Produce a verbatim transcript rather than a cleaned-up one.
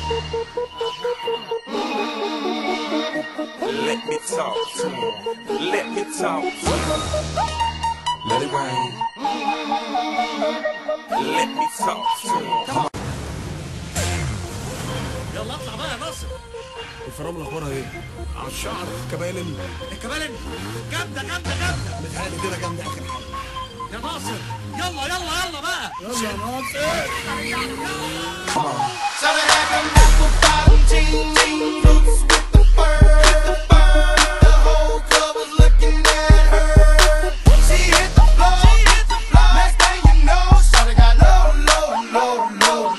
Let me talk to him. Let me talk to him. Let it rain. Let me talk to him. Come on. يلا اطلع بقى يا ناصر. الفرامل اخبارها ايه؟ على الشعر كبالن. الكبالن جامده جامده جامده. متهيألي كده جامده اخر حاجه. يا ناصر يلا يلا يلا بقى. يلا يا ناصر. Come on. Started having apple bottom jeans, boots with the fur, the fur. The whole club was looking at her. She hit the floor, next thing you know, shawty got low, low, low, low.